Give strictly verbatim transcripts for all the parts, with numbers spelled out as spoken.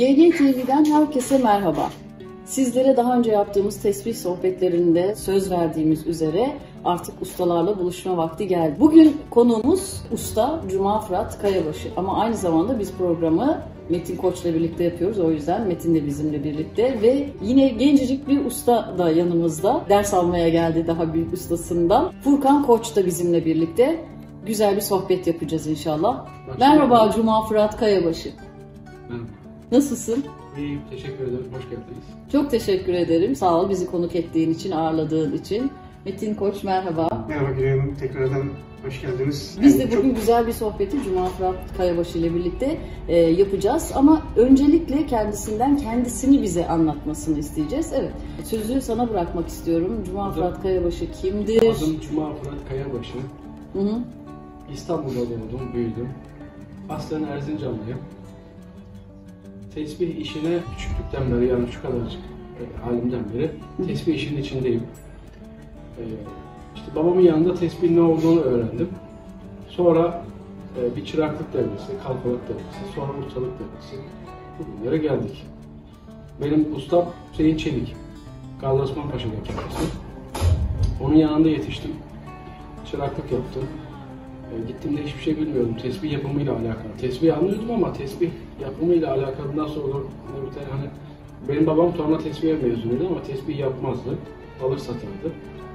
G G T V'den herkese merhaba. Sizlere daha önce yaptığımız tesbih sohbetlerinde söz verdiğimiz üzere artık ustalarla buluşma vakti geldi. Bugün konuğumuz usta Cuma Fırat Kayabaşı ama aynı zamanda biz programı Metin Koç'la birlikte yapıyoruz. O yüzden Metin de bizimle birlikte ve yine gencecik bir usta da yanımızda. Ders almaya geldi daha büyük ustasından. Furkan Koç da bizimle birlikte. Güzel bir sohbet yapacağız inşallah. Başka Merhaba mi? Cuma Fırat Kayabaşı. Merhaba. Nasılsın? İyiyim, teşekkür ederim. Hoş geldiniz. Çok teşekkür ederim. Sağ ol bizi konuk ettiğin için, ağırladığın için. Metin Koç merhaba. Merhaba Gülay Hanım, tekrardan hoş geldiniz. Biz de yani bugün çok... güzel bir sohbeti Cuma Fırat Kayabaşı ile birlikte e, yapacağız. Ama öncelikle kendisinden kendisini bize anlatmasını isteyeceğiz. Evet, sözü sana bırakmak istiyorum. Cuma Adım, Fırat Kayabaşı kimdir? Adım Cuma Fırat Kayabaşı. Hı hı. İstanbul'da doğdum, büyüdüm. Aslen Erzincanlıyım. Tesbih işine küçüklükten beri, yani şu kadarcık e, halimden beri tesbih işinin içindeyim. E, işte babamın yanında tesbih ne olduğunu öğrendim. Sonra e, bir çıraklık devresi, kalfalık devresi, sonra ustalık devresi. Bugünlere geldik. Benim ustam Hüseyin Çelik, Gazi Osman Paşa'da kendisi. Onun yanında yetiştim. Çıraklık yaptım. E, gittiğimde hiçbir şey bilmiyordum tesbih yapımıyla alakalı. Tesbih anlıyordum ama tesbih yapımıyla alakalı nasıl olur? Ne bir tane hani benim babam torna tesbihe mezunuydu ama tesbih yapmazdı. Alır satardı.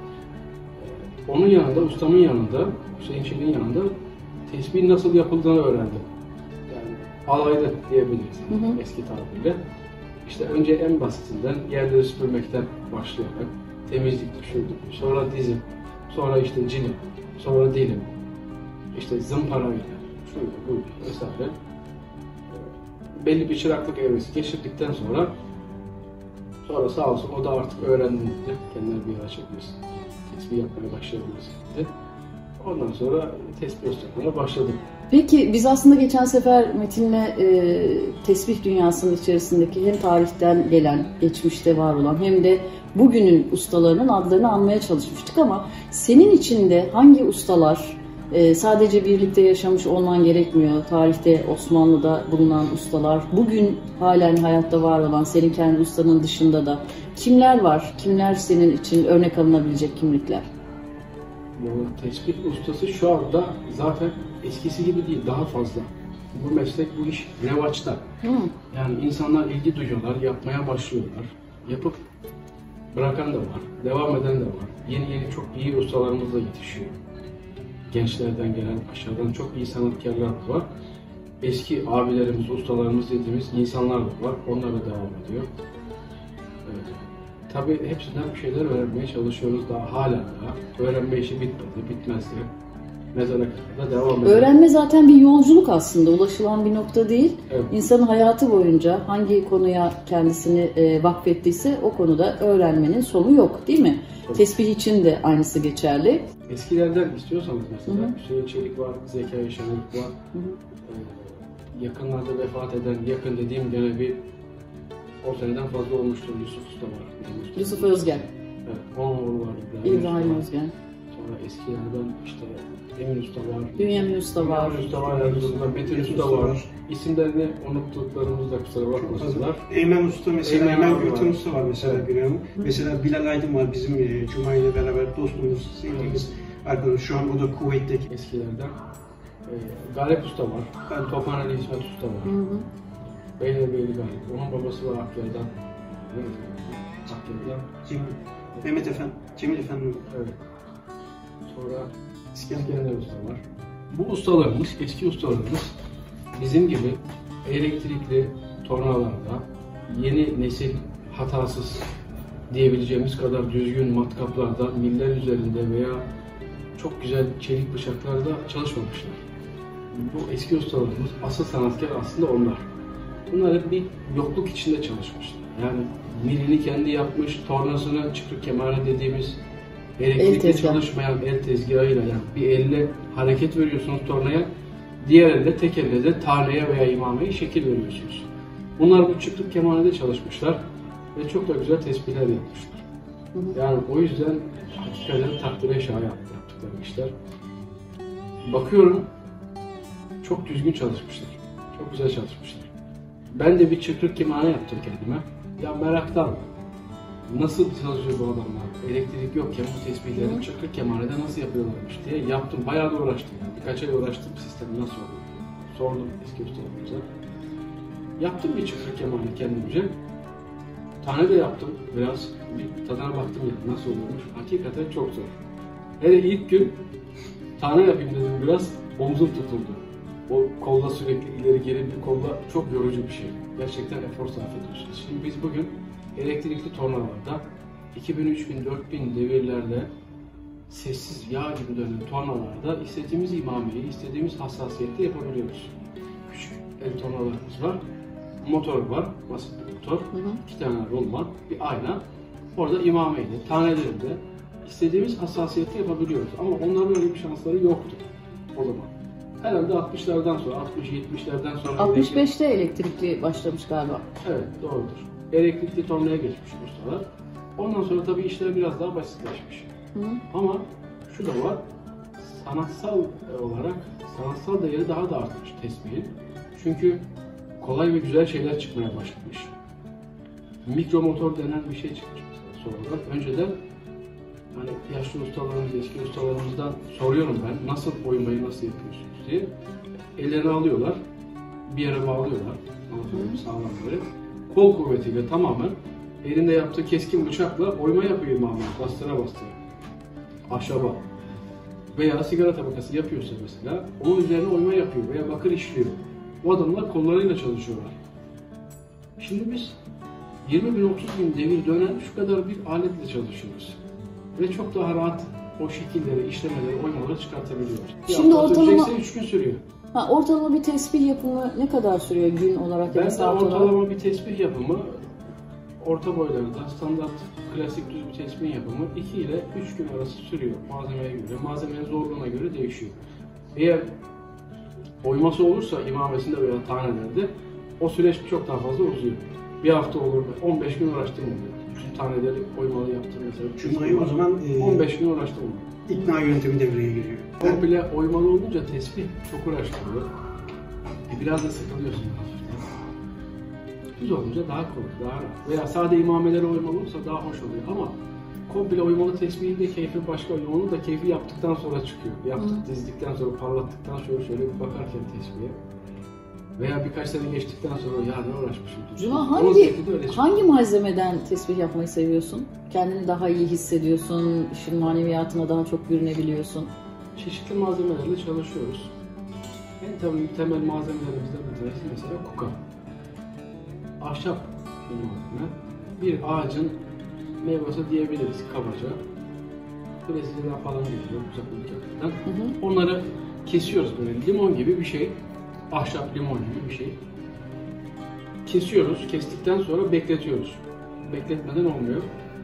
E, onun yanında, ustamın yanında, Hüseyin Çelik'in yanında tesbihin nasıl yapıldığını öğrendim. Yani alaydı diyebiliriz hı hı. eski tabirle. İşte önce en basitinden yerleri süpürmekten başlayarak temizlik düşürdüm. Sonra dizim, sonra işte cilim, sonra dilim. İşte zımparayla, şöyle bu vesaire belli bir çıraklık evresi geçirdikten sonra sonra sağ olsun o da artık öğrendim dedi. Kendine bir yer açabilirsin. Tesbih yapmaya başlayabilirsin dedi. Ondan sonra tesbih ustalarına başladım. Peki biz aslında geçen sefer Metin'le e, tesbih dünyasının içerisindeki hem tarihten gelen, geçmişte var olan hem de bugünün ustalarının adlarını anmaya çalışmıştık ama senin için de hangi ustalar Ee, sadece birlikte yaşamış olman gerekmiyor. Tarihte Osmanlı'da bulunan ustalar, bugün halen hayatta var olan senin kendi ustanın dışında da kimler var? Kimler senin için örnek alınabilecek kimlikler? Bu tesbih ustası şu anda zaten eskisi gibi değil, daha fazla. Bu meslek, bu iş revaçta. Hı. Yani insanlar ilgi duyuyorlar, yapmaya başlıyorlar. Yapıp bırakan da var, devam eden de var. Yeni yeni çok iyi ustalarımız da yetişiyor. Gençlerden gelen, aşağıdan çok iyi sanatkarlar da var. Eski abilerimiz, ustalarımız dediğimiz insanlar da var. Onlar da devam ediyor. Ee, tabii hepsinden bir şeyler öğrenmeye çalışıyoruz daha hala daha. Öğrenme işi bitmedi, bitmez de. Mezara kadar da devam ediyor. Öğrenme zaten bir yolculuk aslında, ulaşılan bir nokta değil. Evet. İnsanın hayatı boyunca hangi konuya kendisini e, vakfettiyse o konuda öğrenmenin sonu yok, değil mi? Evet. Tesbih için de aynısı geçerli. Eskilerden istiyorsanız mesela Hüseyin Çelik var, Zekai Şenlik var. Hı hı. Ee, yakınlarda vefat eden, yakın dediğim gene bir on seneden fazla olmuştur. Yusuf Usta var. Yani Yusuf Özgen. Evet, onun oğlu var. İbrahim, İbrahim Özgen. Sonra eskilerden işte Emin Usta var. Bünyamin Usta var. Bünyamin Usta var. Yani Metin Usta, Usta var. var. İsimlerini unuttuklarımız da kusura bakmasınlar. Eymen Usta mesela, Eymen, Eymen Gülten Usta var mesela evet. Gülay Hanım. Mesela Bilal Aydın var bizim e, Cuma ile beraber dostumuz, sevdiğimiz arkadaş. Şu an o da kuvvetteki. Eskilerden. E, Galip Usta var. Ben Tophaneli İsmet Usta var. Hı hı. Beylerbeyli Galip. Onun babası var Hakkari'den. Hakkari'den. Cemil. Mehmet Efendi. Cemil Efendi. Evet. Sonra İskender Usta var. Bu ustalarımız, eski ustalarımız bizim gibi elektrikli tornalarda yeni nesil hatasız diyebileceğimiz kadar düzgün matkaplarda, miller üzerinde veya çok güzel çelik bıçaklarda çalışmamışlar. Bu eski ustalarımız, asıl sanatkar aslında onlar. Bunlar hep bir yokluk içinde çalışmışlar. Yani milini kendi yapmış, tornasını çıkrık kemanı dediğimiz elektrikle çalışmayan el tezgahıyla, yani bir elle hareket veriyorsunuz tornaya, diğer elde tek elle de taneye veya imameye şekil veriyorsunuz. Bunlar bu çıkrık kemanede çalışmışlar ve çok da güzel tespihler yapmışlar. Hı hı. Yani o yüzden hakikaten takdire şayan yaptıkları işler. Bakıyorum çok düzgün çalışmışlar, çok güzel çalışmışlar. Ben de bir çıkrık kemane yaptım kendime. Ya meraktan. Nasıl çalışıyor bu adamlar? Elektrik yokken bu tespihleri çıkrık kemanede nasıl yapıyorlarmış diye yaptım. Bayağı da uğraştım. Yani. Birkaç ay uğraştım sistemi nasıl oluyor. Sordum eski ustalarımıza. Yaptım bir çıkrık kemane kendimce. Tane de yaptım. Biraz bir tadına baktım yani nasıl oluyormuş. Hakikaten çok zor. Hele ilk gün tane yapayım dedim biraz. Omzum tutuldu. O kolda sürekli ileri geri bir kolda çok yorucu bir şey. Gerçekten efor sarf ediyorsunuz. Şimdi biz bugün elektrikli tornalarda iki bin, üç bin, dört bin devirlerde sessiz yağ gibi dönen tornalarda istediğimiz imameyi, istediğimiz hassasiyette yapabiliyoruz. Küçük el tornalarımız var. Motor var, basit bir motor. Hı hı. İki tane rol var, bir ayna. Orada imameyle, tanelerinde istediğimiz hassasiyette yapabiliyoruz. Ama onların öyle bir şansları yoktu o zaman. Herhalde altmışlardan sonra, altmış yetmişlerden sonra... altmış beşte elektrikli başlamış galiba. Evet, doğrudur. Elektrikli tornaya geçmiş ustalar. Ondan sonra tabii işler biraz daha basitleşmiş. Hı. Ama şu da var, sanatsal olarak, sanatsal değeri daha da artmış tespihin. Çünkü kolay ve güzel şeyler çıkmaya başlamış. Mikromotor denen bir şey çıkmış sonra. Önceden hani yaşlı ustalarımız, eski ustalarımızdan soruyorum ben, nasıl oymayı nasıl yapıyorsunuz diye. Ellerini alıyorlar, bir yere bağlıyorlar, sağlam böyle. Kol kuvvetiyle tamamen elinde yaptığı keskin bıçakla oyma yapıyor imamı, bastıra bastıra. Ahşaba veya sigara tabakası yapıyorsa mesela, onun üzerine oyma yapıyor veya bakır işliyor. O adamlar kollarıyla çalışıyorlar. Şimdi biz yirmi bin otuz bin devir dönen şu kadar bir aletle çalışıyoruz. Ve çok daha rahat o şekilleri, işlemeleri, oymaları çıkartabiliyoruz. Şimdi ortalama üç gün sürüyor. Ha, ortalama bir tesbih yapımı ne kadar sürüyor gün olarak ya da saat olarak? Ortalama bir tesbih yapımı orta boylarda standart klasik düz bir tesbih yapımı iki ile üç gün arası sürüyor malzemeye göre. Malzemenin zorluğuna göre değişiyor. Eğer oyması olursa imamesinde veya tanelerde o süreç çok daha fazla uzuyor. Bir hafta olur, on beş gün uğraştım oluyor. Bütün taneleri oymalı yaptım mesela. Çünkü o zaman e, on beş gün uğraştım oluyor. İkna yöntemi devreye giriyor. Komple oymalı olunca tesbih çok uğraştırıyor. E biraz da sıkılıyorsun hafiften. Düz olunca daha kolay, daha rahat. Veya sade imameleri oymalı olursa daha hoş oluyor ama komple oymalı tesbihin de keyfi başka. Onu da keyfi yaptıktan sonra çıkıyor. Yaptık, Hı. dizdikten sonra, parlattıktan sonra şöyle bir bakarken tesbihe. Veya birkaç sene geçtikten sonra ya ne uğraşmışım. Cuma hangi, hangi malzemeden tesbih yapmayı seviyorsun? Kendini daha iyi hissediyorsun, işin maneviyatına daha çok bürünebiliyorsun. Çeşitli malzemelerle çalışıyoruz. En tabii temel malzemelerimizden bir tanesi mesela kuka. Ahşap bir malzeme. Bir ağacın meyvesi diyebiliriz kabaca. Brezilya'dan falan geliyor, uzak ülkelerden. Onları kesiyoruz böyle limon gibi bir şey. Ahşap limon gibi bir şey. Kesiyoruz, kestikten sonra bekletiyoruz. Bekletmeden olmuyor.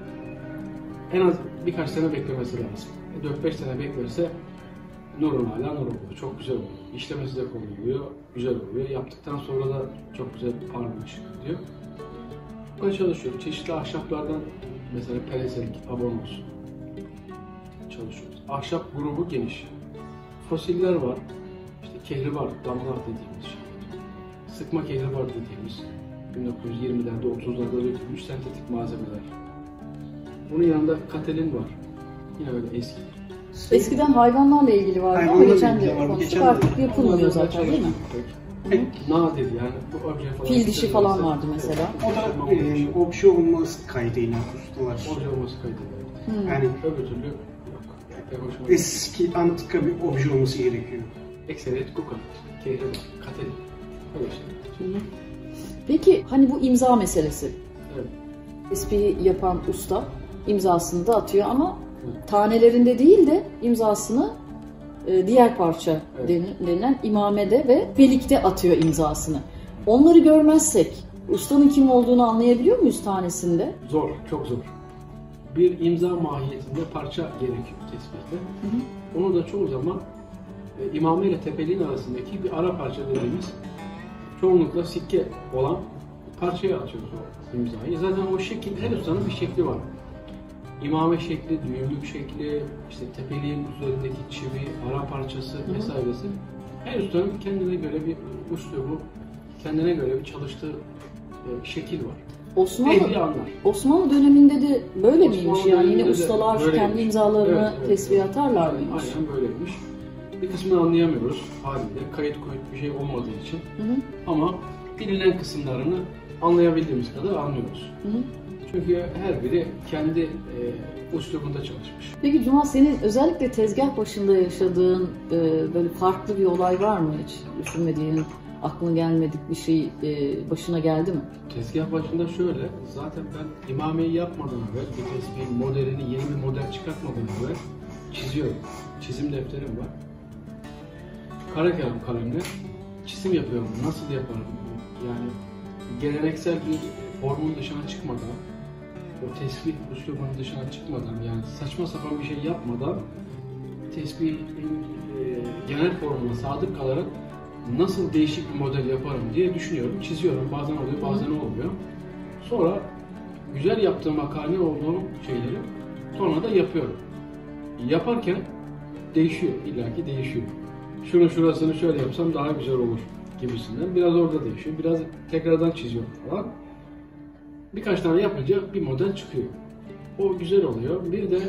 En az birkaç sene beklemesi lazım. dört beş sene beklerse nurun hala nur oluyor. Çok güzel oluyor. İşlemesi de kolay oluyor, güzel oluyor. Yaptıktan sonra da çok güzel parmak çıkıyor. Böyle çalışıyoruz. Çeşitli ahşaplardan mesela peleselik, abonos çalışıyoruz. Ahşap grubu geniş. Fosiller var. İşte kehribar, damlar dediğimiz şey. Sıkma kehribar dediğimiz bin dokuz yüz yirmilerde, otuzlarda üretilmiş sentetik malzemeler. Bunun yanında katelin var. Yine öyle eski. Eskiden hayvanlarla ilgili vardı ama geçen de konuştuk, artık yapılmıyor zaten değil mi? Pek nadir yani bu obje falan. Fil dişi falan mesela vardı mesela. O da e, obje olması kaydıyla ustalar. Obje olması kaydıyla. Hmm. Yani öbür türlü yok. Eski antika bir obje olması gerekiyor. Ekseriyet kuka, kehribar, katelin. Öyle şey. Peki hani bu imza meselesi. Evet. Tespihi yapan usta imzasını da atıyor ama evet. tanelerinde değil de imzasını e, diğer parça evet. denilen imamede ve pelikte atıyor imzasını. Onları görmezsek ustanın kim olduğunu anlayabiliyor muyuz tanesinde? Zor, çok zor. Bir imza mahiyetinde parça gerekiyor tesbihte. Hı hı. Onu da çoğu zaman e, imame ile tepeliğin arasındaki bir ara parça dediğimiz çoğunlukla sikke olan parçaya atıyoruz o imzayı. Zaten o şekil, her ustanın bir şekli var. İmame şekli, düğümlük şekli, işte tepeliğin üzerindeki çivi, ara parçası vesairesi. Her ustanın kendine göre bir üslubu, kendine göre bir çalıştığı e, şekil var. Osmanlı, Ehli anlar. Osmanlı döneminde de böyle Osmanlı miymiş yani? Yine döneminde de ustalar böyleymiş. kendi imzalarını Evet, evet, tesbih evet. atarlar mıymış? Aynen böyleymiş. Bir kısmını anlayamıyoruz haliyle. Kayıt kuyut bir şey olmadığı için. Hı hı. Ama bilinen kısımlarını anlayabildiğimiz kadar anlıyoruz. Hı hı. Çünkü her biri kendi e, üslubunda çalışmış. Peki Cuma, senin özellikle tezgah başında yaşadığın e, böyle farklı bir olay var mı hiç? Düşünmediğin, aklına gelmedik bir şey e, başına geldi mi? Tezgah başında şöyle, zaten ben imameyi yapmadan evvel, bir tesbihin modelini, yeni bir model çıkartmadan evvel çiziyorum. Çizim defterim var. Kara kalem kalemle çizim yapıyorum. Nasıl yaparım? Yani geleneksel bir formun dışına çıkmadan, o tesbih üslubunun dışına çıkmadan, yani saçma sapan bir şey yapmadan tesbihin e, genel formuna sadık kalarak nasıl değişik bir model yaparım diye düşünüyorum, çiziyorum. Bazen oluyor, bazen olmuyor. Sonra güzel yaptığım makale olduğum şeyleri sonra da yapıyorum. Yaparken değişiyor, illaki değişiyor. Şunu şurasını şöyle yapsam daha güzel olur gibisinden. Biraz orada değişiyor, biraz tekrardan çiziyorum falan. Birkaç tane yapınca bir model çıkıyor. O güzel oluyor. Bir de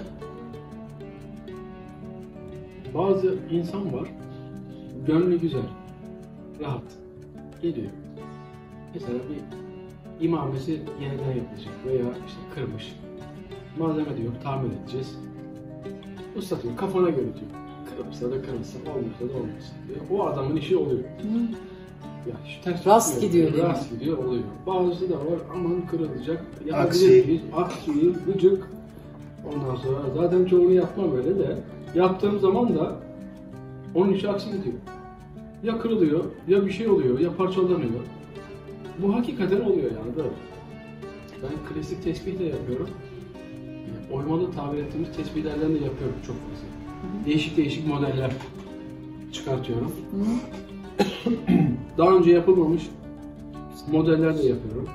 bazı insan var, gönlü güzel, rahat geliyor. Mesela bir imamesi yeniden yapılacak veya işte kırmış. Malzeme diyor, tamir edeceğiz. Usta diyor, kafana göre diyor. Kırılırsa da kırılsın, olmazsa da olmasın diyor. O adamın işi oluyor. Hı. Ya şu ters rast gidiyor değil mi? Rast gidiyor, oluyor. Bazısı da var, aman kırılacak, Aksi. yapabilir, aksi, gıcık. Ondan sonra zaten çoğunu yapmam öyle de yaptığım zaman da onun işi aksi gidiyor. Ya kırılıyor, ya bir şey oluyor, ya parçalanıyor. Bu hakikaten oluyor yani böyle. Ben klasik tesbih de yapıyorum. Oymalı tabir ettiğimiz tesbihlerden de yapıyorum çok fazla. Hı hı. Değişik değişik modeller çıkartıyorum. Hı hı. Daha önce yapılmamış modeller de yapıyorum.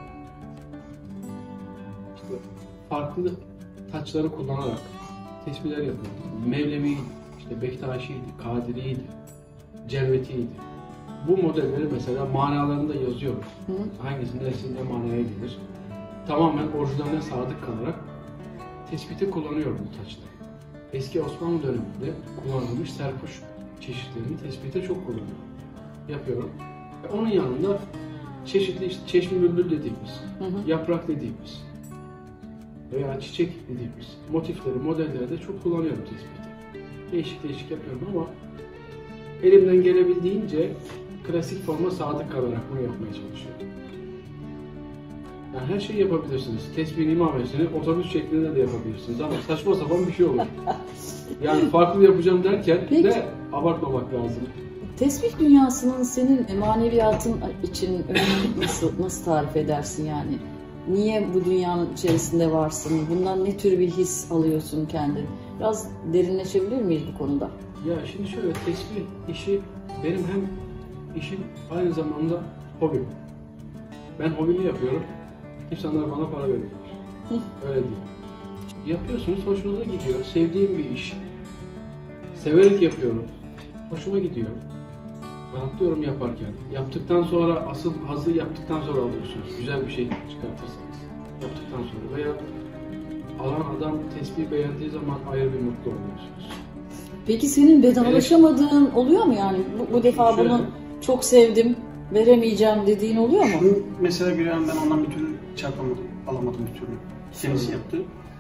İşte farklı taçları kullanarak tesbihler yapıyorum. Mevlevi, işte Bektaşi'ydi, Kadiri'ydi, Celveti'ydi. Bu modelleri mesela manalarını da yazıyorum. Hı. Hangisinin neresinde manaya gelir. Tamamen orijinaline sadık kalarak tespite kullanıyorum bu taçları. Eski Osmanlı döneminde kullanılmış serpuş çeşitlerini tespite çok kullanıyorum. Yapıyorum. Ve onun yanında çeşitli işte çeşmi bülbül dediğimiz, hı hı. yaprak dediğimiz veya çiçek dediğimiz motifleri, modelleri de çok kullanıyorum tespite. Değişik değişik yapıyorum ama elimden gelebildiğince klasik forma sadık kalarak bunu yapmaya çalışıyorum. Yani her şeyi yapabilirsiniz. Tesbihin imamesini otobüs şeklinde de yapabilirsiniz ama saçma sapan bir şey olur. Yani farklı yapacağım derken Peki. de abartmamak lazım. Tesbih dünyasının senin maneviyatın için önemli nasıl, nasıl tarif edersin yani? Niye bu dünyanın içerisinde varsın? Bundan ne tür bir his alıyorsun kendin? Biraz derinleşebilir miyiz bu konuda? Ya şimdi şöyle, tesbih işi benim hem işim aynı zamanda hobim. Ben hobimi yapıyorum. İnsanlar bana para veriyorlar. Öyle değil. Yapıyorsunuz, hoşunuza gidiyor. Sevdiğim bir iş. Severek yapıyorum. Hoşuma gidiyor. Rahatlıyorum yaparken. Yaptıktan sonra, asıl hazı yaptıktan sonra alıyorsunuz. Güzel bir şey çıkartırsanız. Yaptıktan sonra veya alan adam tesbih beğendiği zaman ayrı bir mutlu oluyorsunuz. Peki senin vedalaşamadığın evet. oluyor mu yani? Bu, bu defa Şöyle, bunu çok sevdim, veremeyeceğim dediğin oluyor mu? Şunu mesela bir an ben ondan bir türlü çarpamadım, alamadım bir türlü. Kendisi yaptı.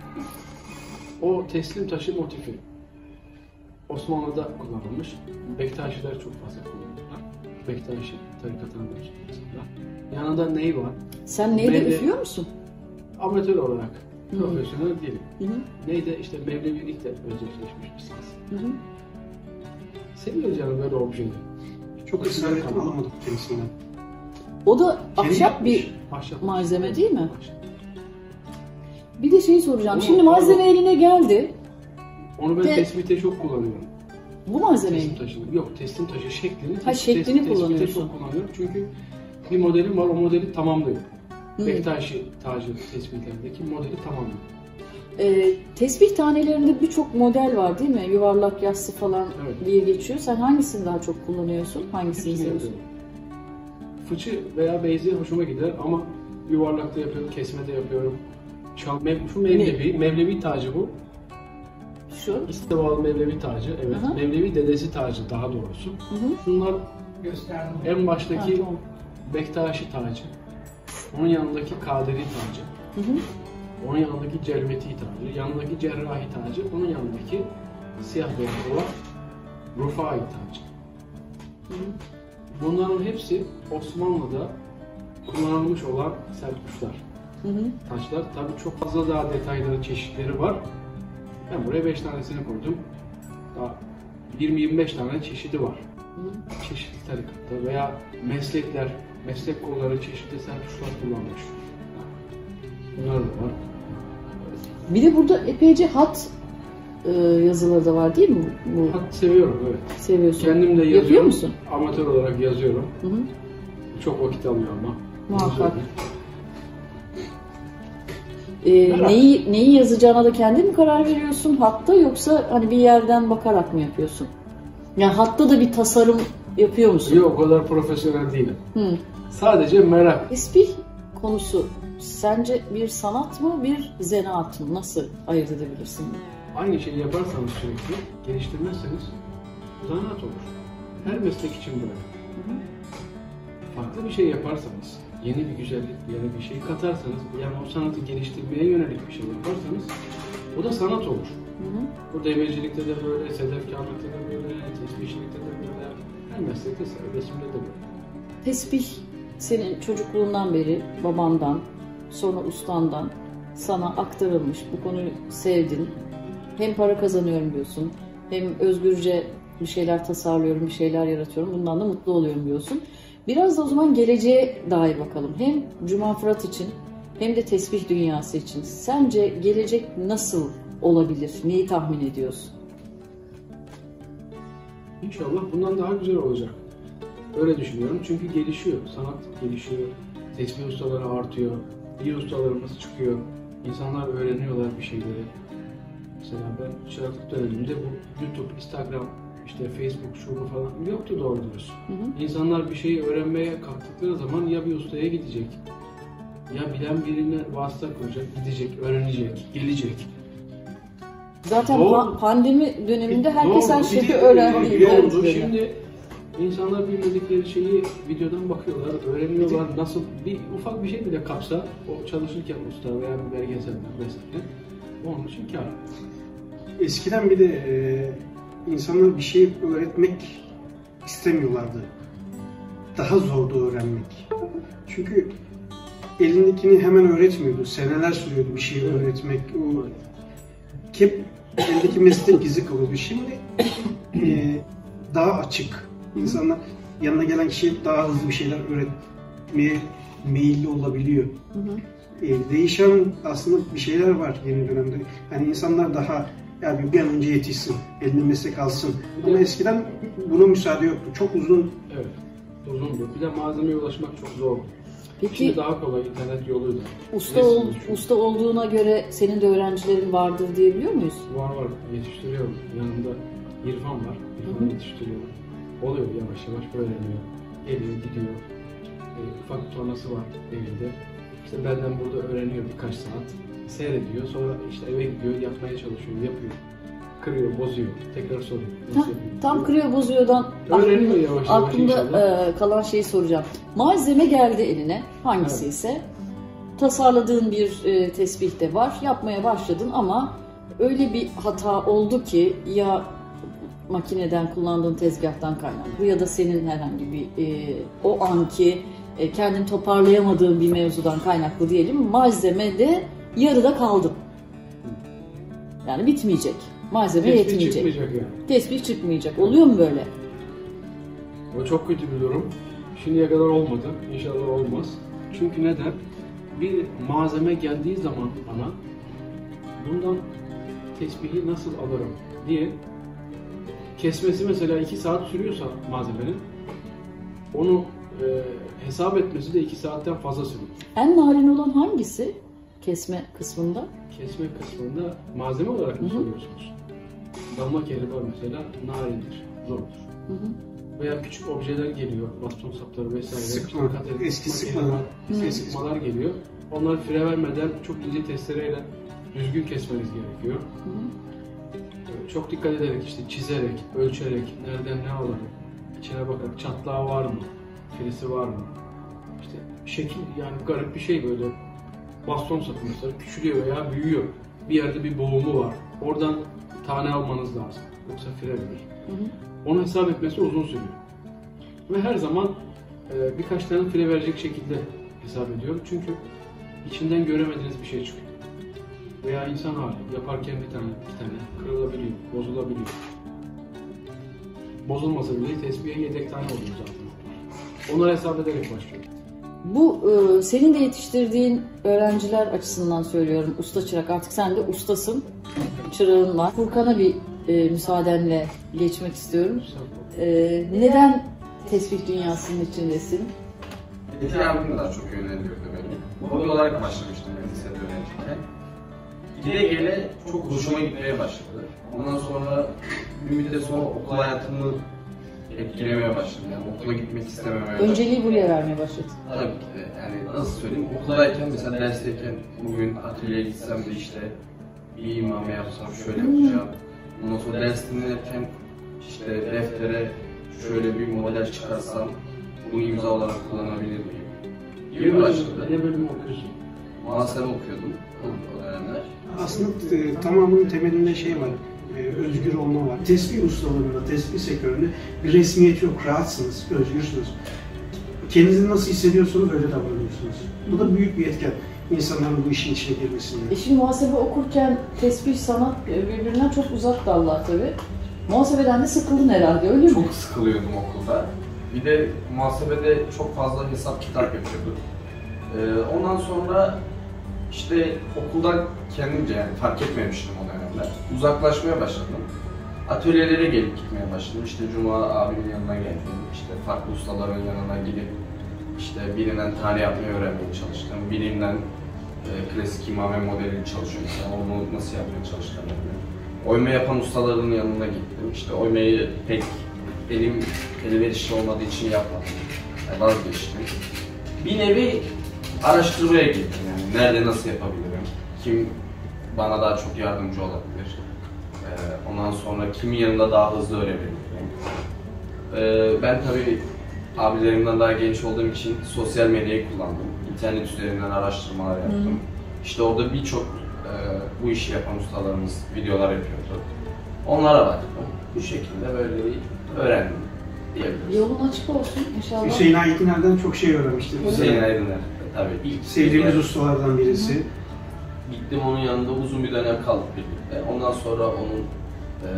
O teslim taşı motifi Osmanlı'da kullanılmış. Bektaşiler çok fazla kullanıyorlar. Bektaşi tarikatından mesela. Yanında ney var? Sen neyde üflüyor musun? Amatör olarak. Hı-hı. Profesyonel değilim. Hı-hı. Neyde işte Mevlevilikle özdeşleşmiş bir saz. Seviyoruz yani böyle objeyi. Çok ısrar ettim, alamadık kendisinden. O da ahşap bir ahşap malzeme değil mi? Ahşap. Bir de şeyi soracağım. Onu, Şimdi malzeme onu, eline geldi. Onu ben Te... tespite çok kullanıyorum. Bu malzemeyi? Teslim taşını. Yok, teslim taşı şeklini. Ha, şeklini tes, kullanıyorsun. çok kullanıyorum. Çünkü bir modelim var, o modeli tamamlıyor. Hmm. Bektaşi tacı tespitlerindeki modeli tamamlıyor. Ee, tesbih tanelerinde birçok model var değil mi? Yuvarlak, yassı falan evet. diye geçiyor. Sen hangisini daha çok kullanıyorsun? Hangisini seviyorsun? fıçı veya beyzi hoşuma gider ama yuvarlakta yapıyorum, kesmede yapıyorum. Çal, mev, şu Mevlevi, Mevlevi tacı bu. Şu? İstivalı Mevlevi tacı, evet. Aha. Mevlevi dedesi tacı daha doğrusu. Hı hı. Şunlar en baştaki Ha, tamam. Bektaşi tacı. Onun yanındaki Kadiri tacı. Hı hı. Onun yanındaki Celveti tacı. Yanındaki Cerrahi tacı. Onun yanındaki siyah beyaz olan Rufai tacı. Hı hı. Bunların hepsi Osmanlı'da kullanılmış olan Selçuklular. Hı hı. Taçlar. Tabii çok fazla daha detayları, çeşitleri var. Ben buraya beş tanesini koydum. Daha yirmi yirmi beş tane çeşidi var. Hı hı. Çeşitli tarikatta veya meslekler, meslek kolları çeşitli Selçuklular kullanmış. Bunlar da var. Bir de burada epeyce hat e, yazıları da var değil mi? Bu Hat seviyorum, evet. seviyorsun. Kendim de yazıyorum. Yapıyor musun? Amatör olarak yazıyorum. Hı hı. Çok vakit alıyor ama. Muhakkak. E, neyi neyi yazacağına da kendin mi karar veriyorsun hatta, yoksa hani bir yerden bakarak mı yapıyorsun? Yani hatta da bir tasarım yapıyor musun? Yok, o kadar profesyonel değilim. Hı. Sadece merak. Tesbih konusu sence bir sanat mı, bir zanaat mı? Nasıl ayırt edebilirsin? Aynı şeyi yaparsanız sürekli, geliştirmezseniz zanaat olur. Her meslek için böyle. Hı hı. Farklı bir şey yaparsanız, yeni bir güzellik, yeni bir şey katarsanız, yani o sanatı geliştirmeye yönelik bir şey yaparsanız, o da sanat olur. Hı hı. Bu demircilikte de böyle, sedefkarlıkta da böyle, tesbihçilikte de böyle, her meslekte, resimde de böyle. Tesbih senin çocukluğundan beri babandan, sonra ustandan sana aktarılmış. Bu konuyu sevdin. Hem para kazanıyorum diyorsun, hem özgürce bir şeyler tasarlıyorum, bir şeyler yaratıyorum. Bundan da mutlu oluyorum diyorsun. Biraz da o zaman geleceğe dair bakalım. Hem Cuma Fırat için hem de tesbih dünyası için. Sence gelecek nasıl olabilir? Neyi tahmin ediyorsun? İnşallah bundan daha güzel olacak. Öyle düşünüyorum çünkü gelişiyor, sanat gelişiyor, tesbih ustaları artıyor, iyi ustalarımız çıkıyor, insanlar öğreniyorlar bir şeyleri. Mesela ben çıraklık döneminde bu YouTube, Instagram, işte Facebook, şu bu falan yoktu doğru dürüst. Hı hı. İnsanlar bir şeyi öğrenmeye kalktıkları zaman ya bir ustaya gidecek, ya bilen birine vasıta kuracak, gidecek, öğrenecek, gelecek. Zaten Doğru. pa- pandemi döneminde herkes Doğru, her bir şeyi de- öğrendi. bir oldu. öğrendi. Şimdi insanlar bilmedikleri şeyi videodan bakıyorlar, öğreniyorlar. Nasıl bir ufak bir şey bile kapsa, o çalışırken usta veya bir belgeseller vesaire, onun için kâr. Eskiden bir de e, insanlar bir şey öğretmek istemiyorlardı. Daha zordu öğrenmek. Çünkü elindekini hemen öğretmiyordu. Seneler sürüyordu bir şeyi öğretmek. O hep eldeki meslek izi kalıyordu. Şimdi e, daha açık. İnsanlar yanına gelen kişiye daha hızlı bir şeyler öğretmeye meyilli olabiliyor. Hı hı. E, değişen aslında bir şeyler var yeni dönemde. Hani insanlar daha yani bir an önce yetişsin, eline meslek alsın. Ama eskiden buna müsaade yoktu. Çok uzun. Evet, uzundu. Bir de malzemeye ulaşmak çok zordu. Peki Şimdi daha kolay internet yoluyla. usta, Resim ol, için. usta olduğuna göre senin de öğrencilerin vardır diyebiliyor muyuz? Var var, yetiştiriyorum. Yanımda İrfan var, İrfan'ı Hı hı. yetiştiriyorum. Oluyor yavaş yavaş öğreniyor. Geliyor, gidiyor. E, ufak bir tornası var evinde. İşte benden burada öğreniyor birkaç saat. Seyrediyor, sonra işte eve gidiyor, yapmaya çalışıyor, yapıyor. Kırıyor, bozuyor, tekrar soruyor. Tam, tam kırıyor bozuyordan Öğreniyor aklımda, yavaş yavaş aklımda inşallah. e, kalan şeyi soracağım. Malzeme geldi eline, hangisi Evet. ise tasarladığın bir e, tesbih de var, yapmaya başladın ama öyle bir hata oldu ki ya makineden kullandığın tezgahtan kaynaklı ya da senin herhangi bir e, o anki e, kendini toparlayamadığın bir mevzudan kaynaklı diyelim, malzeme de yarıda kaldı. Yani bitmeyecek. Malzeme Tesbih yetmeyecek. çıkmayacak yani. Tesbih çıkmayacak. Oluyor mu böyle? O çok kötü bir durum. Şimdiye kadar olmadı. İnşallah olmaz. Çünkü neden? Bir malzeme geldiği zaman bana bundan tesbihi nasıl alırım diye kesmesi mesela iki saat sürüyorsa malzemenin onu e, hesap etmesi de iki saatten fazla sürüyor. En narin olan hangisi? Kesme kısmında. Kesme kısmında malzeme olarak mı Hı hı. soruyorsunuz? Damla kehribar mesela narindir, zordur. Hı hı. veya küçük objeler geliyor, baston sapları vesaire. Sıkma, işte eski sıkmalar, sıkmalar. eski sıkmalar geliyor. Onları fire vermeden çok ince testereyle düzgün kesmeniz gerekiyor. Hı hı. Çok dikkat ederek, işte çizerek, ölçerek, nereden ne alalım, içine bakarak çatlağı var mı, filisi var mı? İşte şekil, yani garip bir şey böyle. Baston sapı mesela küçülüyor veya büyüyor. Bir yerde bir boğumu var. Oradan tane almanız lazım. Yoksa fire verir. Hı hı. Onu hesap etmesi uzun sürüyor. Ve her zaman e, birkaç tane fire verecek şekilde hesap ediyorum. Çünkü içinden göremediğiniz bir şey çıkıyor. Veya insan hali yaparken bir tane, iki tane kırılabiliyor, bozulabiliyor. Bozulmasa bile tespihe yedek tane oluyor zaten. Onları hesap ederek başlıyor. Bu e, senin de yetiştirdiğin öğrenciler açısından söylüyorum. Usta çırak. Artık sen de ustasın. Çırağın var. Furkan'a bir e, müsaadenle geçmek istiyorum. E, neden tesbih dünyasının içindesin? Metin abim daha çok yönlendiriyordu beni. Hobi olarak başlamıştım ben lisede öğrenciyken. Gide gele çok hoşuma gitmeye başladı. Ondan sonra bir müddet sonra okul hayatımı etkilemeye başladı. Yani okula gitmek istememeye başladı. Önceliği buraya vermeye başladın. Tabii ki de. Yani nasıl söyleyeyim, okuldayken mesela dersteyken bugün atölyeye gitsem de işte bir imame yapsam şöyle yapacağım. Ondan sonra ders dinlerken işte deftere şöyle bir model çıkarsam bunu imza olarak kullanabilir miyim? Gibi başladı. Ne bölüm okuyorsun? Muhasebe okuyordum o dönemler. Aslında e, tamamının temelinde şey var, e, özgür olma var. Tesbih ustalığında, tesbih sektöründe bir resmiyet yok, rahatsınız, özgürsünüz. Kendinizi nasıl hissediyorsanız öyle davranıyorsunuz. Bu da büyük bir etken insanların bu işin içine girmesinde. E şimdi muhasebe okurken tesbih, sanat birbirinden çok uzak dallar tabii. Muhasebeden de sıkıldın herhalde, öyle mi? Çok sıkılıyordum okulda. Bir de muhasebede çok fazla hesap kitap yapıyorduk. Ee, ondan sonra işte okuldan kendimce, yani fark etmemiştim o dönemler. Uzaklaşmaya başladım. Atölyelere gelip gitmeye başladım. İşte Cuma abimin yanına geldim. İşte farklı ustaların yanına gidip işte birinden tane yapmayı öğrenmeye çalıştım. Birinden e, klasik imame modelini çalışıyorum. Yani onu nasıl yapmaya çalıştım. Oyma yapan ustaların yanına gittim. İşte oymayı pek benim elverişli olmadığı için yapmadım. Yani vazgeçtim. Bir nevi araştırmaya gittim yani. Nerede nasıl yapabilirim? Kim bana daha çok yardımcı olabilir? Ee, ondan sonra kimin yanında daha hızlı öğrenebilirim? Ee, ben tabii abilerimden daha genç olduğum için sosyal medyayı kullandım. İnternet üzerinden araştırmalar yaptım. Hmm. İşte orada birçok e, bu işi yapan ustalarımız videolar yapıyordu. Onlara baktım. Bu şekilde böyle öğrendim diyebiliriz. Yolun açık olsun inşallah. Hüseyin Aydıner'den çok şey öğrenmiştim. Hüseyin Aydıner tabii. İlk sevdiğimiz ustalardan birisi. Hı. Gittim onun yanında, uzun bir dönem kaldık birlikte. Ondan sonra onun e,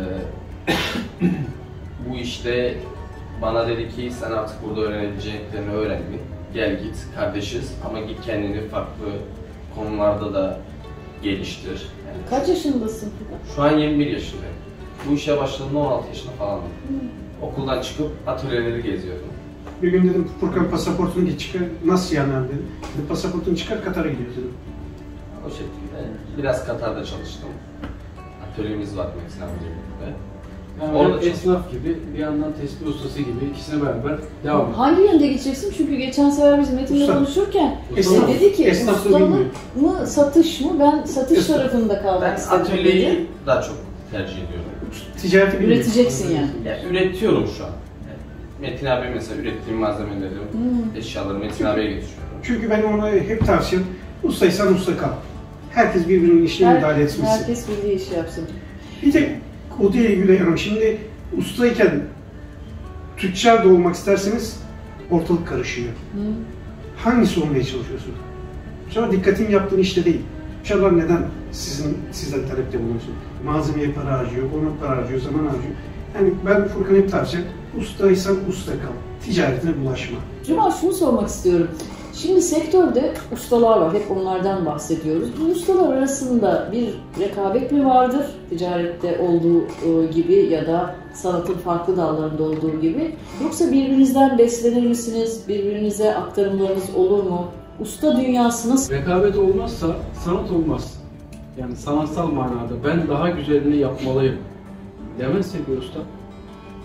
bu işte bana dedi ki sen artık burada öğreneceklerini öğrendin. Gel git, kardeşiz ama git kendini farklı konularda da geliştir. Yani kaç yaşındasın Furkan? Şu an yirmi bir yaşındayım. Bu işe başladığımda on altı yaşında falandım. Hmm. Okuldan çıkıp atölyeleri geziyordum. Bir gün dedim Furkan pasaportunu git çıkar, nasıl yani abi dedim. Dedi, pasaportunu çıkar Katar'a gidiyoruz dedim. O şekilde biraz Katar'da çalıştım. Atölyemiz var Metin abiyle birlikte. Yani orada esnaf gibi, bir yandan tesbih ustası gibi ikisine beraber devam ediyor. Hangi yönde gideceksin? Çünkü geçen sefer biz Metin'le konuşurken esnaf, dedi ki ustalık mı, satış mı? Ben satış esnaf. tarafında kalmak ben istedim. Ben atölyeyi daha çok tercih ediyorum. Ticareti üreteceksin yani. yani. Üretiyorum şu an. Yani Metin abi mesela ürettiğim malzemeleri, hmm. eşyaları Metin abiye getiriyorum. Çünkü ben ona hep tavsiyem, ustaysan usta kal. Herkes birbirinin işine Her, müdahale etmesin. Herkes bildiği işi yapsın. Bir tek o diye Gülay Hanım, şimdi ustayken tüccar da olmak isterseniz ortalık karışıyor. Hmm. Hangisi olmaya çalışıyorsun? Sonra dikkatin yaptığın işte değil. Tüccarlar neden sizin sizden talepte bulunsun? Malzemeye para harcıyor, ona para harcıyor, zaman harcıyor. Yani ben Furkan hep tavsiyem, ustaysan usta kal, ticaretine bulaşma. Cuma, şunu sormak istiyorum. Şimdi sektörde ustalar var, hep onlardan bahsediyoruz. Bu ustalar arasında bir rekabet mi vardır? Ticarette olduğu gibi ya da sanatın farklı dallarında olduğu gibi. Yoksa birbirinizden beslenir misiniz? Birbirinize aktarımlarınız olur mu? Usta dünyasınız. Rekabet olmazsa sanat olmaz. Yani sanatsal manada ben daha güzelini yapmalıyım demezse bir usta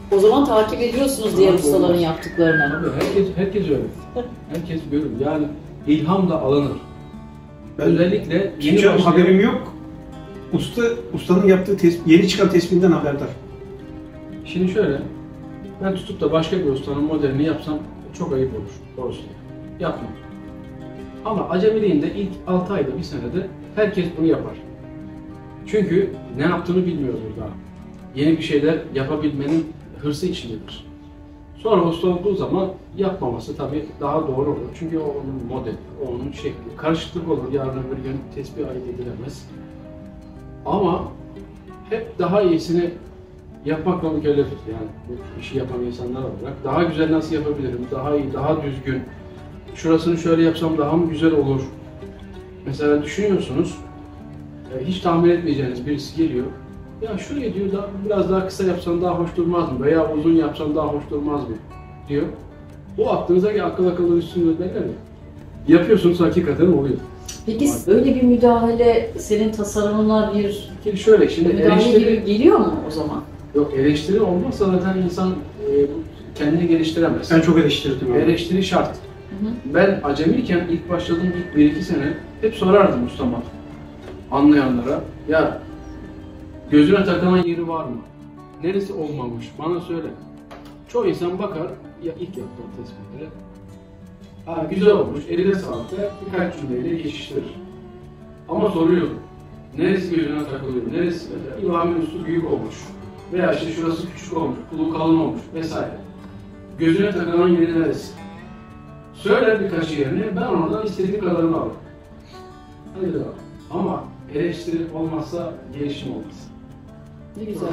O zaman takip ediyorsunuz diğer Ama ustaların olmaz. yaptıklarını. Tabii herkes, herkes öyle. Herkes görür. Yani ilham da alınır. Özellikle yeni Hiç başlayan- haberim yok. Usta, ustanın yaptığı tespih, yeni çıkan tespihinden haberdar. Şimdi şöyle, ben tutup da başka bir ustanın modelini yapsam çok ayıp olur doğrusu. Yapmam. Ama acemiliğinde ilk altı ayda, bir senede herkes bunu yapar. Çünkü ne yaptığını bilmiyordur daha. Yeni bir şeyler yapabilmenin hırsı içindedir. Sonra usta olduğu zaman yapmaması tabii daha doğru olur. Çünkü o onun modeli, o onun şekli. Karışıklık olur, yarın öbür gün tespih ayırt edilemez. Ama hep daha iyisini yapmakla mükellefiz. Yani bu işi yapan insanlar olarak daha güzel nasıl yapabilirim, daha iyi, daha düzgün, şurasını şöyle yapsam daha mı güzel olur? Mesela düşünüyorsunuz, hiç tahmin etmeyeceğiniz birisi geliyor. Ya şurayı diyor, daha, biraz daha kısa yapsan daha hoş durmaz mı? Veya uzun yapsan daha hoş durmaz mı? Diyor. O aklınıza ki akıl akıllı üstünde derler ya. Yapıyorsunuz, hakikaten oluyor. Peki öyle bir müdahale senin tasarımına bir Şimdi şöyle, şimdi müdahale eleştiri... gibi geliyor mu o zaman? Yok, eleştiri olmazsa zaten insan e, kendini geliştiremez. Ben çok eleştirdim abi. Eleştiri şart. Hı hı. Ben acemiyken ilk başladığım ilk bir iki sene hep sorardım ustama, anlayanlara. Ya gözüne takılan yeri var mı? Neresi olmamış? Bana söyle. Çoğu insan bakar, ya ilk yaptığım tespitlere. Abi güzel olmuş, eline sağlık da birkaç cümleyle geçiştirir. Ama soruyorum. Neresi gözüne takılıyor? Neresi mesela? İmamın üstü büyük olmuş. Veya işte şurası küçük olmuş, kulu kalın olmuş vesaire. Gözüne takılan yeri neresi? Söyler birkaç yerini, ben oradan istediğim kadarını alırım. Hadi devam. Ama eleştiri olmazsa gelişim olmaz. Ne güzel.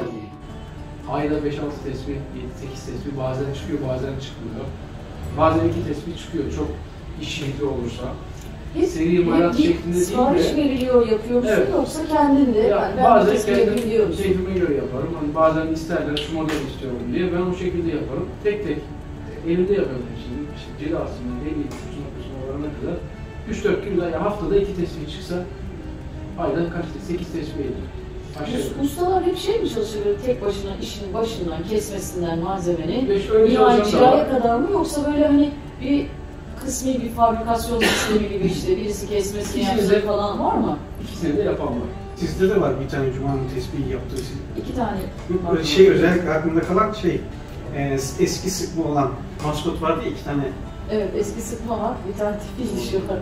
Ayda beş altı tespih, yedi sekiz tespih bazen çıkıyor, bazen çıkmıyor. Bazen iki tespih çıkıyor, çok iş şehri olursa. Hep, Seri imalat hep şeklinde değil sipariş de- veriliyor, yapıyor musun Evet. yoksa kendin de? Ya, Yani ben bazen bir tespih yapayım kendi diyor musun? keyfime göre yaparım. Hani bazen isterler şu model istiyorum diye ben o şekilde yaparım. Tek tek evde yapıyorum şimdi. İşte cilasını, deliği, kusuna kusuna varana kadar. üç dört gün ya haftada iki tespih çıksa ayda kaç sekiz tespih ediyor. Us- Ustalar hep şey mi çalışıyor, böyle tek başına işin başından, kesmesinden malzemeni, Ve şöyle bir ay çalışan da var. cilaya kadar mı, yoksa böyle hani bir kısmi bir fabrikasyon sistemi gibi işte birisi kesmesini İkisini yaptığı de- falan var mı? İkisini de yapan var. Sizde de var bir tane Cuma'nın tespihi yaptığı şey. İki tane. Böyle şey özellikle aklımda kalan şey, e, eski sıkma olan maskot vardı ya, iki tane. Evet, eski sıkma var, bir tane tipi dişi var.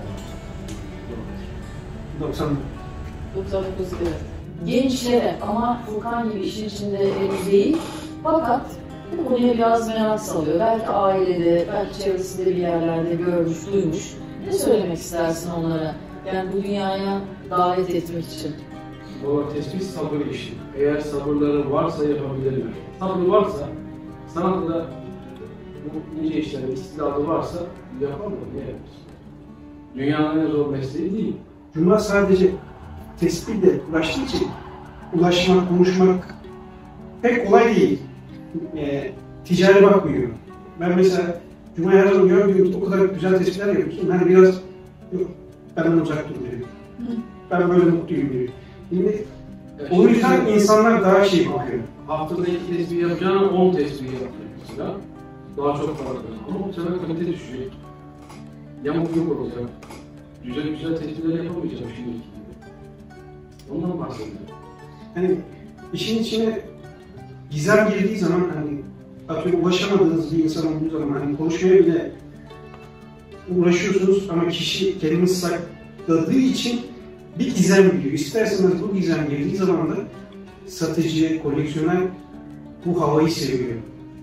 doksan doksan dokuz evet. Gençlere ama Furkan gibi işin içinde henüz değil. Fakat bu konuya biraz merak salıyor. Belki ailede, belki çevresinde bir yerlerde görmüş, duymuş. Ne söylemek istersin onlara? Yani bu dünyaya davet etmek için. Valla tespih sabır işi. Eğer sabırları varsa yapabilirler. Sabrı varsa, sanatla bu nice işlerde istidadı varsa yaparlar. Ne yapar? Dünyanın en zor mesleği değil. Cuma sadece tespihle uğraştığı için ulaşmak, konuşmak pek kolay değil. E, ticari bakmıyor. Ben mesela Cuma her zaman gördüğümde o kadar güzel tespitler yapıyorsun. Ben biraz yok, benden uzak dur diyor. Ben böyle mutluyum diyor. Şimdi o yüzden insanlar daha şey bakıyor. Haftada iki tespih yapacağına on tespih yapıyor mesela. Daha çok para kazanıyor. Ama bu sefer kalite düşecek. Yamuk yumuk olacak. Güzel güzel tespihler yapamayacağım şimdiki gibi. Ondan bahsediyorum. Hani işin içine gizem girdiği zaman hani atıyorum ulaşamadığınız bir insan olduğu zaman hani konuşmaya bile uğraşıyorsunuz ama kişi kendini sakladığı için bir gizem giriyor. İsterseniz bu gizem girdiği zaman da satıcı, koleksiyoner bu havayı seviyor.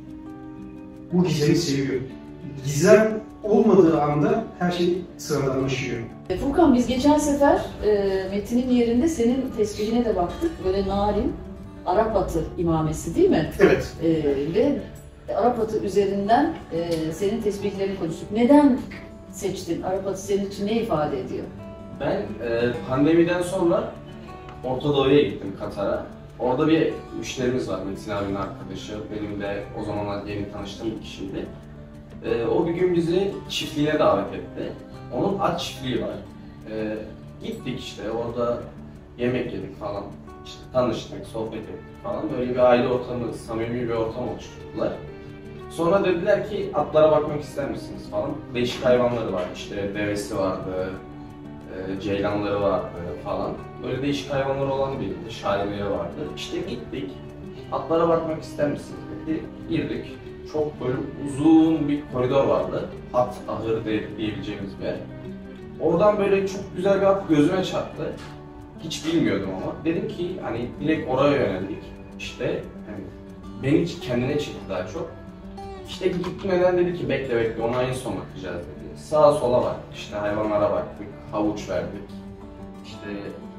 Bu gizemi seviyor. Gizem olmadığı anda her şey sıradanlaşıyor. E, Furkan, biz geçen sefer e, Metin'in yerinde senin tesbihine de baktık. Böyle narin, Arap atı imamesi değil mi? Evet. E, ve Arap atı üzerinden e, senin tesbihlerini konuştuk. Neden seçtin? Arap atı senin için ne ifade ediyor? Ben e, pandemiden sonra Orta Doğu'ya gittim, Katar'a. Orada bir müşterimiz var, Metin abinin arkadaşı. Benim de o zamanlar yeni tanıştığım bir kişiydi. E, o bir gün bizi çiftliğine davet etti. Onun at çiftliği var. E, gittik işte, orada yemek yedik falan. İşte tanıştık, sohbet ettik falan. Böyle bir aile ortamı, samimi bir ortam oluşturdular. Sonra dediler ki atlara bakmak ister misiniz falan. Değişik hayvanları var, işte devesi vardı, e, ceylanları vardı falan. Böyle değişik hayvanları olan biriydi, şahinleri vardı. İşte gittik, atlara bakmak ister misiniz dedi. Girdik. Çok böyle uzun bir koridor vardı. At ahırı diyebileceğimiz bir yer. Oradan böyle çok güzel bir at gözüme çarptı. Hiç bilmiyordum ama. Dedim ki hani direkt oraya yöneldik. İşte yani beni kendine çekti daha çok. İşte gitmeden dedi ki bekle bekle ona en son bakacağız dedi. Sağa sola baktık, işte hayvanlara baktık, havuç verdik. İşte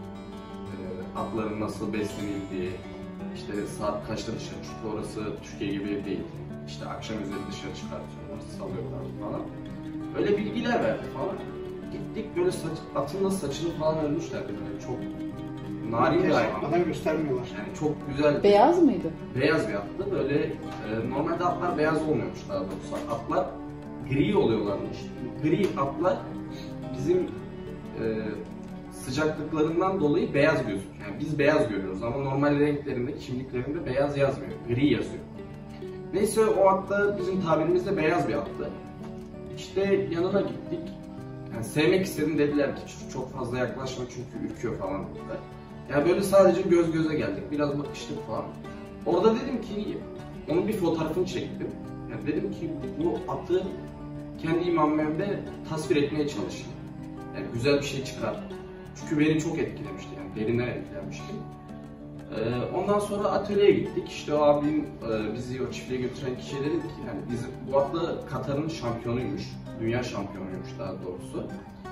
e, atların nasıl beslenildiği, işte saat kaçta dışarı çünkü orası Türkiye gibi değil. İşte akşam üzeri dışarı çıkartıyorlar, salıyorlar falan. Öyle bilgiler verdi falan. Gittik böyle saç, atın da saçını falan örmüşlerdi böyle çok narin bir hayvan. Bana göstermiyorlar. Yani çok güzel. Beyaz mıydı? Beyaz bir attı. Böyle e, normalde atlar beyaz olmuyormuş daha doğrusu. Atlar gri oluyorlarmış. Gri atlar bizim e, sıcaklıklarından dolayı beyaz gözüküyor. Yani biz beyaz görüyoruz ama normal renklerinde, kimliklerinde beyaz yazmıyor. Gri yazıyor. Neyse o atta bizim tabirimizde beyaz bir attı. İşte yanına gittik. Yani sevmek istedim dediler ki çok fazla yaklaşma çünkü ürküyor falan dediler. Yani böyle sadece göz göze geldik, biraz bakıştık falan. Orada dedim ki, onun bir fotoğrafını çektim. Yani dedim ki bu atı kendi imamemde tasvir etmeye çalışayım. Yani güzel bir şey çıkar. Çünkü beni çok etkilemişti yani derinden etkilenmiştim. Ee, ondan sonra atölyeye gittik. İşte o abim e, bizi o çiftliğe götüren kişiye dedi ki yani biz bu atla Katar'ın şampiyonuymuş. Dünya şampiyonuymuş daha doğrusu.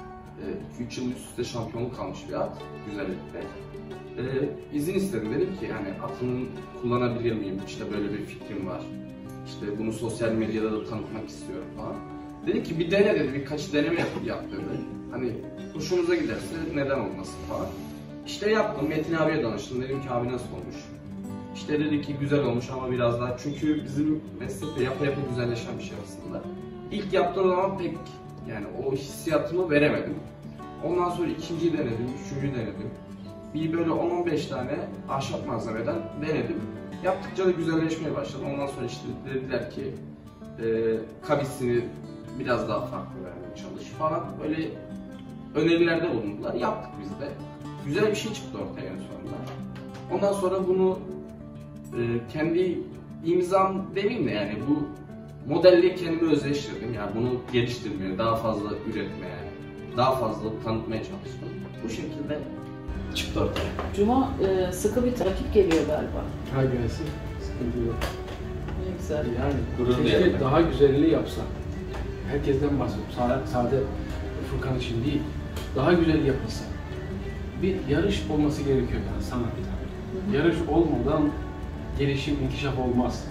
iki üç yıl üst üste şampiyonluk almış bir at güzellikte. Ee, izin istedim dedim ki yani atını kullanabilir miyim? İşte böyle bir fikrim var. İşte bunu sosyal medyada da tanıtmak istiyorum falan. Dedi ki bir dene dedi, birkaç deneme yap, yap dedi. Hani hoşunuza giderse neden olmasın falan. İşte yaptım, Metin abiye danıştım. Dedim ki abi nasıl olmuş? İşte dedi ki güzel olmuş ama biraz daha çünkü bizim meslekte yapa yapa güzelleşen bir şey aslında. İlk yaptığım zaman pek yani o hissiyatımı veremedim. Ondan sonra ikinciyi denedim, üçüncüyü denedim. Bir böyle on on beş tane ahşap malzemeden denedim. Yaptıkça da güzelleşmeye başladı. Ondan sonra işte dediler ki e, kabisini biraz daha farklı vermeye çalış falan. Böyle önerilerde bulundular. Yaptık biz de. Güzel bir şey çıktı ortaya en sonunda. Ondan sonra bunu e, kendi imzam demeyeyim de yani bu modelle kendimi özleştirdim. Yani bunu geliştirmeye, daha fazla üretmeye, daha fazla tanıtmaya çalıştım. Bu şekilde çıktı ortaya. Cuma e, sıkı bir rakip geliyor galiba. Ha gelsin, sıkıntı yok. Ne güzel. Yani Gurur keşke duyarım. daha güzelini yapsa. Herkesten bahsediyorum. Sade, sade Furkan için değil, daha güzel yapılsa. Bir yarış olması gerekiyor yani sanatta. Hı hı. Yarış olmadan gelişim, inkişaf olmaz.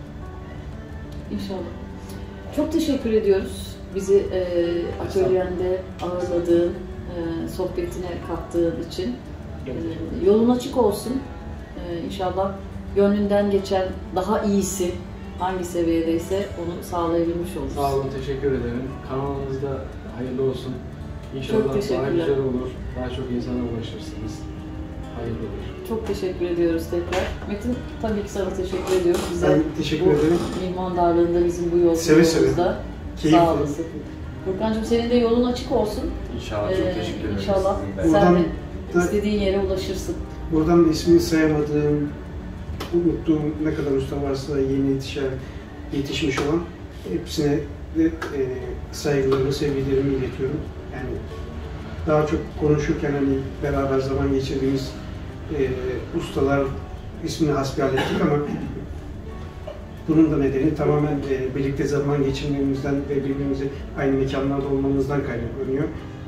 İnşallah. Çok teşekkür ediyoruz. Bizi e, atölyende ağırladığın, e, sohbetine kattığın için. E, yolun açık olsun. E, İnşallah gönlünden geçen daha iyisi hangi seviyedeyse onu sağlayabilmiş oluruz. Sağ olun, teşekkür ederim. Kanalınızda hayırlı olsun. İnşallah Çok daha güzel olur, daha çok insana ulaşırsınız. Hayırlı olur. Çok teşekkür ediyoruz tekrar. Metin, tabii ki sana teşekkür ediyorum. Bize Ben teşekkür bu ederim. mihmandarlığında bizim bu yolculuğumuzda Seve seve. sağ olasın. Furkancığım senin de yolun açık olsun. İnşallah çok Ee, teşekkür ederim. İnşallah Sizin de. sen de da- istediğin yere ulaşırsın. Buradan da ismini sayamadığım, unuttuğum ne kadar usta varsa yeni yetişen, yetişmiş olan hepsine de e, saygılarımı, sevgilerimi iletiyorum. Yani daha çok konuşurken hani beraber zaman geçirdiğimiz e, ustalar ismini hasbihal ettik ama bunun da nedeni tamamen e, birlikte zaman geçirmemizden ve birbirimizi aynı mekanlarda olmamızdan kaynaklanıyor.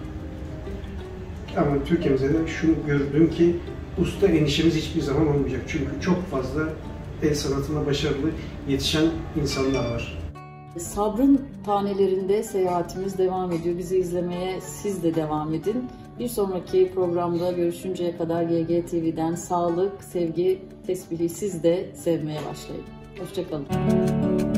Ama Türkiye'mizde de şunu gördüm ki usta endişemiz hiçbir zaman olmayacak. Çünkü çok fazla el sanatında başarılı yetişen insanlar var. Sabrın tanelerinde seyahatimiz devam ediyor. Bizi izlemeye siz de devam edin. Bir sonraki programda görüşünceye kadar G G T V'den sağlık, sevgi, tesbihi siz de sevmeye başlayın. Hoşça kalın.